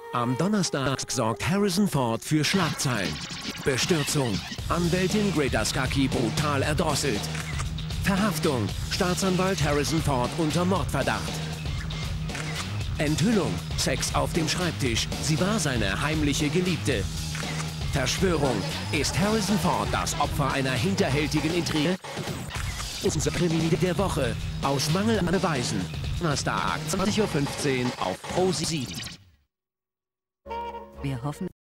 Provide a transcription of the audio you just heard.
Am Donnerstag sorgt Harrison Ford für Schlagzeilen. Bestürzung. Anwältin Greta Scacchi brutal erdrosselt. Verhaftung. Staatsanwalt Harrison Ford unter Mordverdacht. Enthüllung. Sex auf dem Schreibtisch. Sie war seine heimliche Geliebte. Verschwörung. Ist Harrison Ford das Opfer einer hinterhältigen Intrige? Unser Krimi der Woche. Aus Mangel an Beweisen. Donnerstag, 20:15 Uhr auf ProSieben. Wir hoffen...